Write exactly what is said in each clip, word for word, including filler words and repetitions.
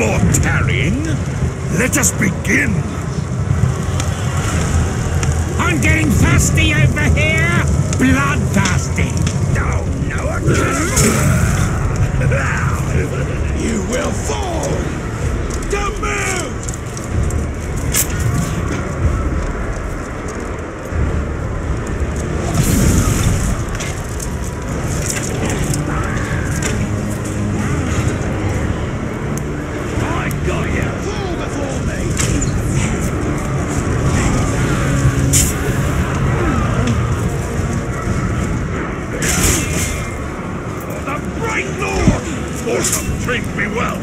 more tarrying. Let us begin. I'm getting thirsty over here. Bloodthirsty. No, no, you will fall. Don't move. Treat me well.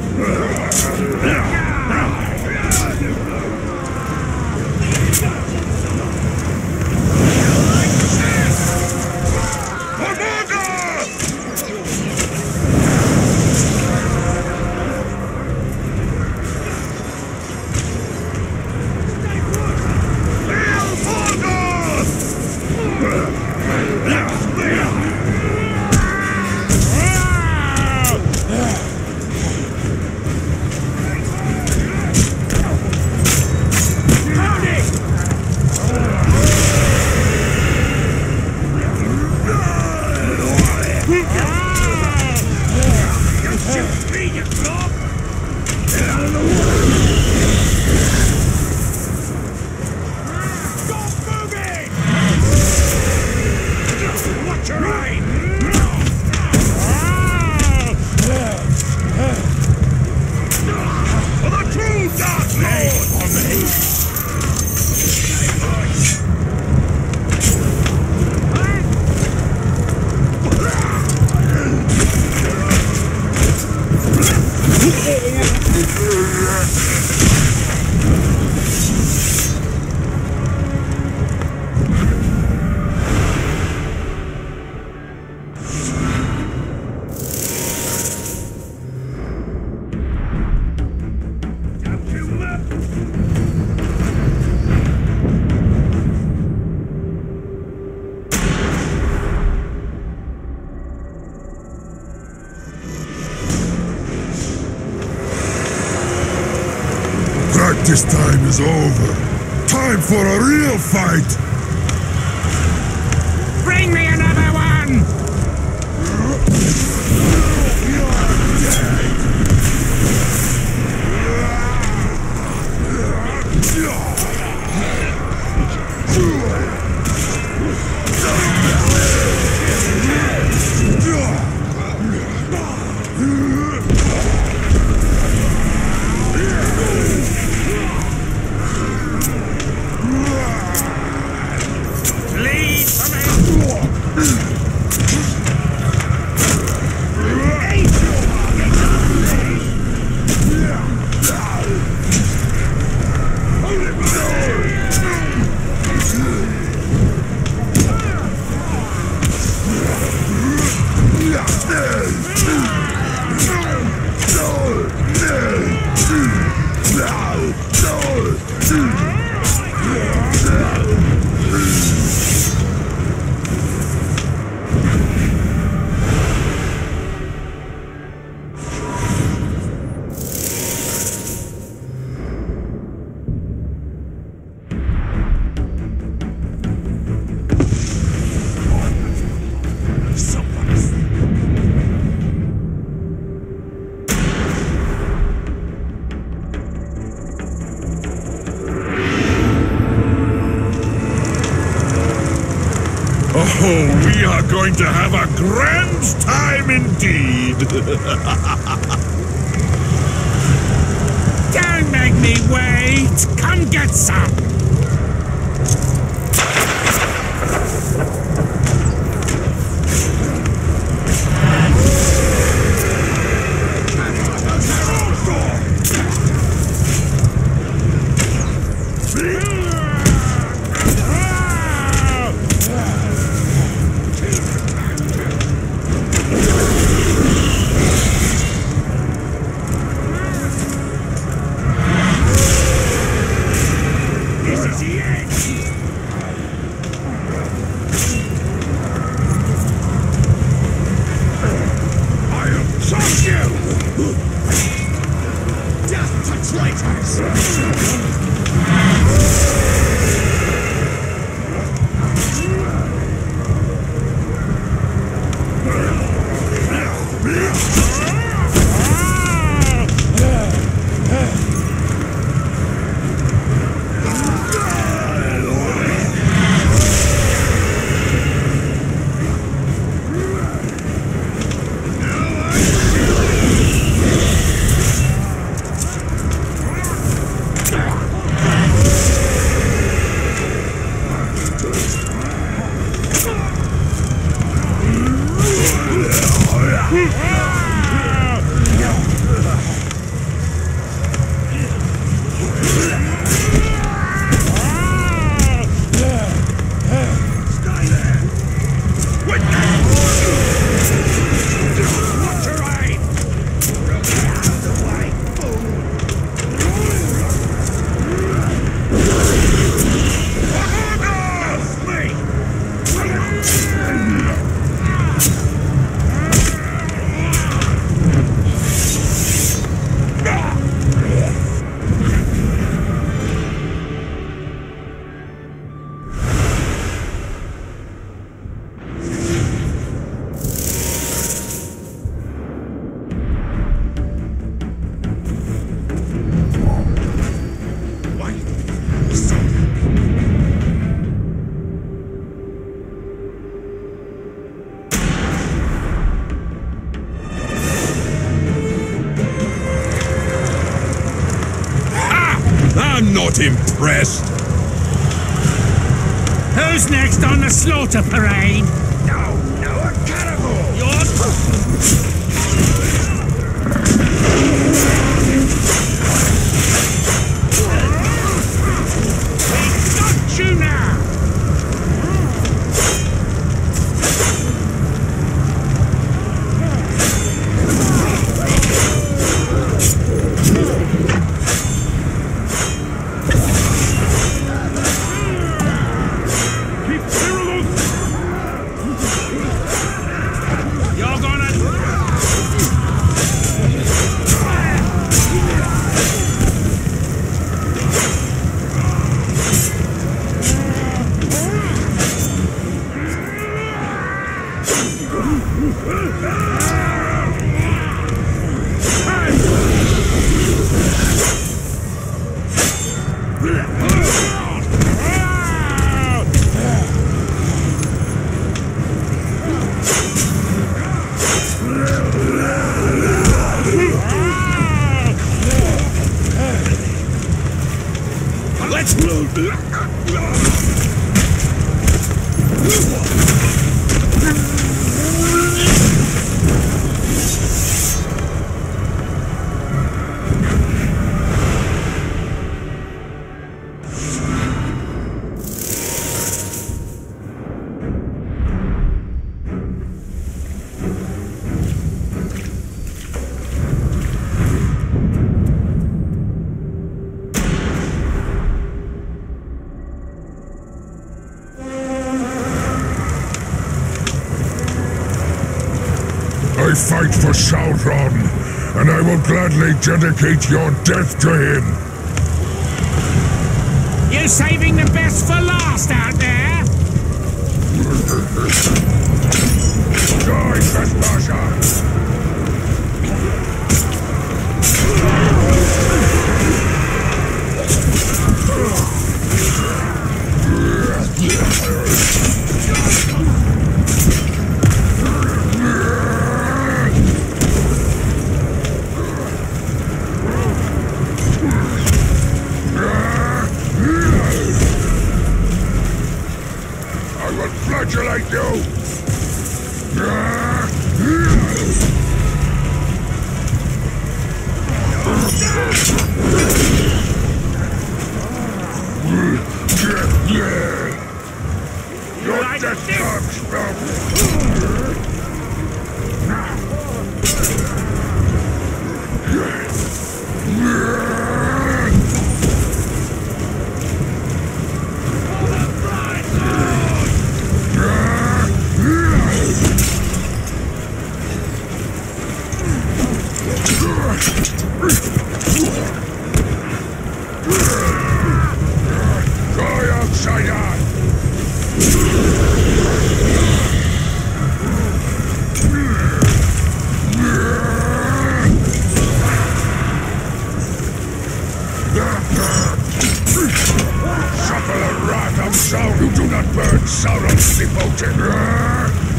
Practice time is over. Time for a real fight! Bring me another one! Oh, we are going to have a grand time indeed! Don't make me wait! Come get some! not impressed. Who's next on the slaughter parade? No, no, a carnivore! Yours? We've got you now! You're gonna... Let's move. I fight for Sauron, and I will gladly dedicate your death to him. You saving the best for last out there? Die, trespasser! I will flagellate you! Your Like death this? comes from... Die, outsider! Suffer the wrath of Sauron who do not burn Sauron's devoted.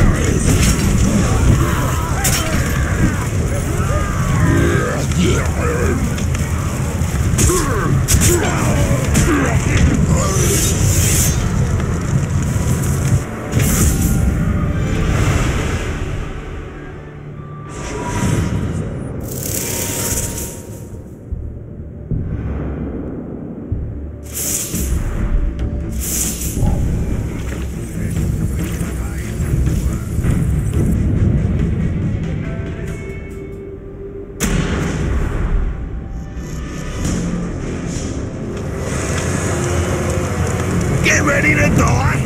Get ready to die!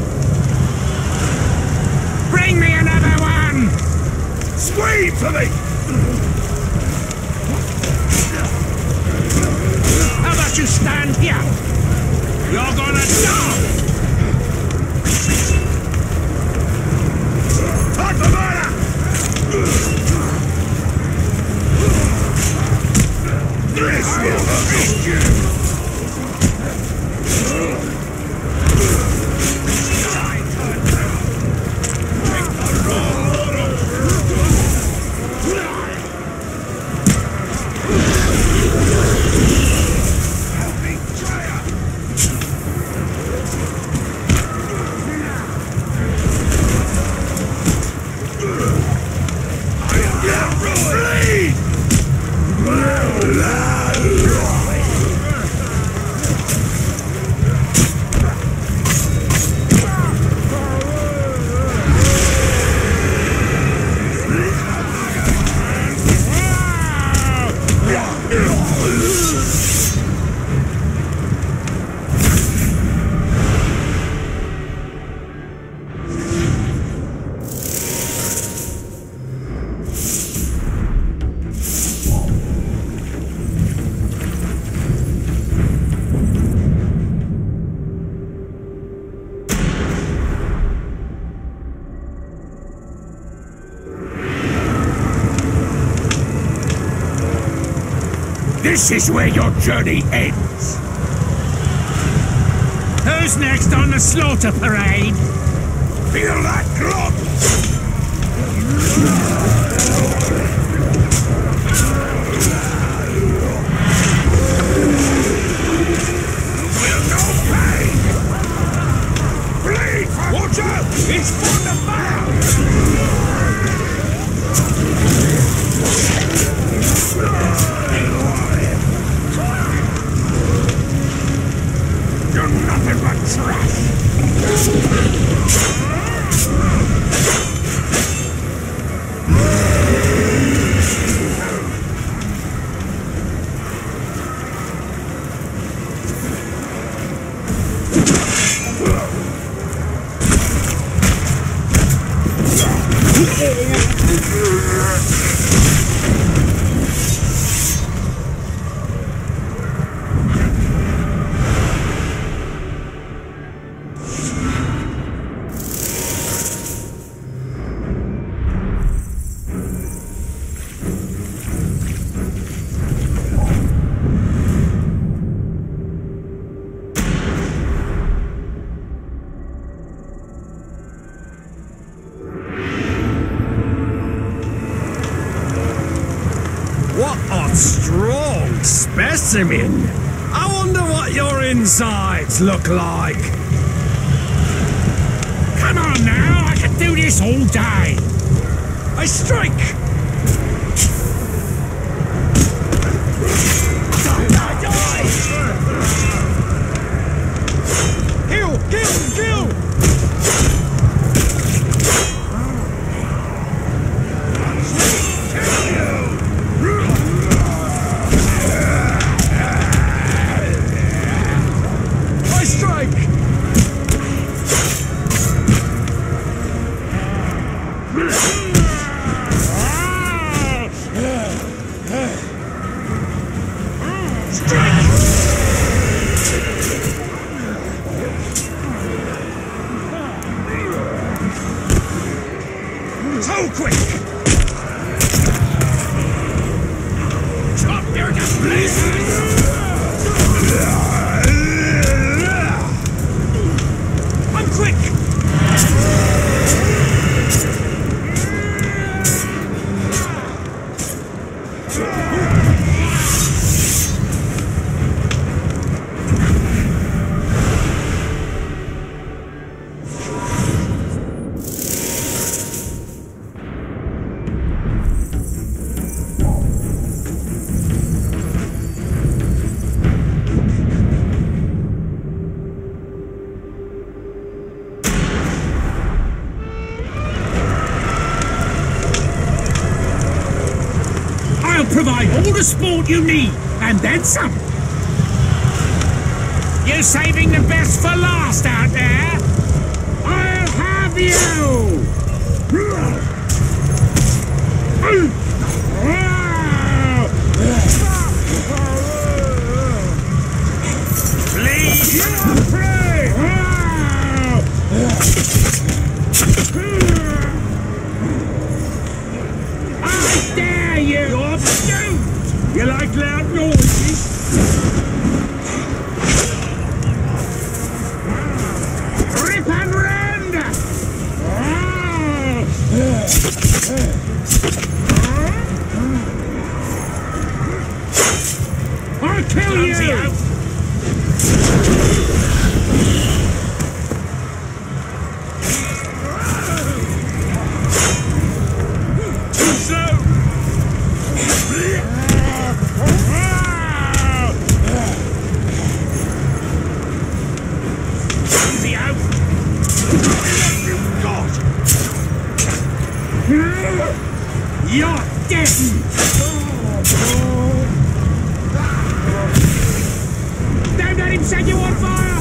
Bring me another one! Scream for me! How about you stand here? You're gonna die! Time for murder! This will avenge you! Help me, This is where your journey ends. Who's next on the slaughter parade? Feel that clock? Feel no pain. Bleed! Watch out! It's for the bound! You're nothing but trash! What a strong specimen! I wonder what your insides look like. Come on now, I can do this all day. I strike! Kill! Kill! Kill! So quick! Chop your I'm quick! Provide all the sport you need, and then some. You're saving the best for last out there. I'll have you! Please! You're free! I dare you! You're You like loud noises? Rip and rend! I'll kill you! You're dead! Don't let him set you on fire!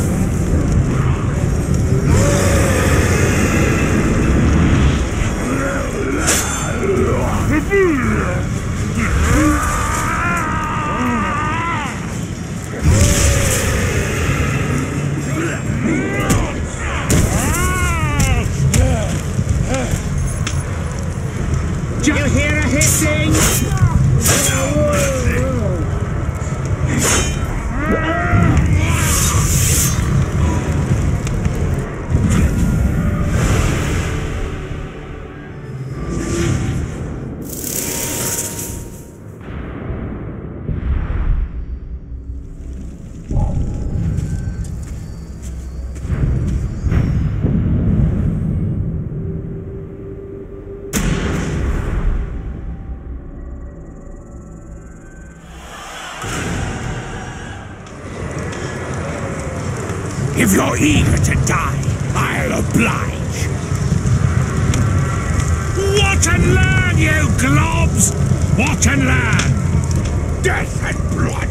You hear a hissing? you're eager to die, I'll oblige. Watch and learn, you globs! Watch and learn! Death and blood!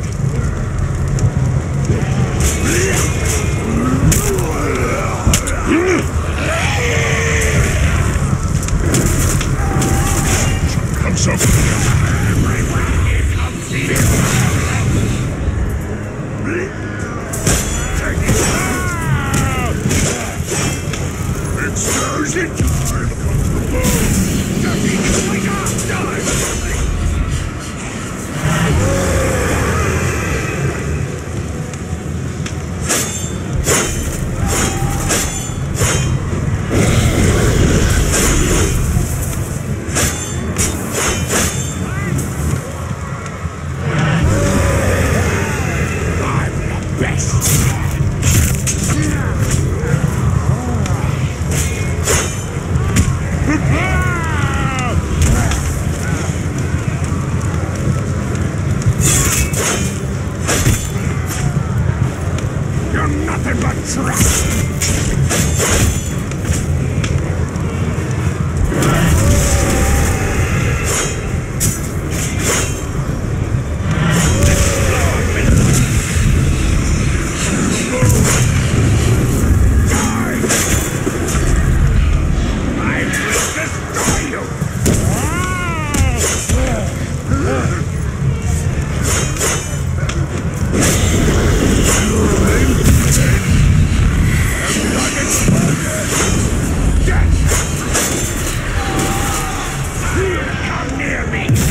Come so Excursion time! You're nothing but trash!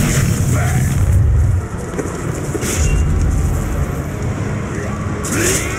Come near me!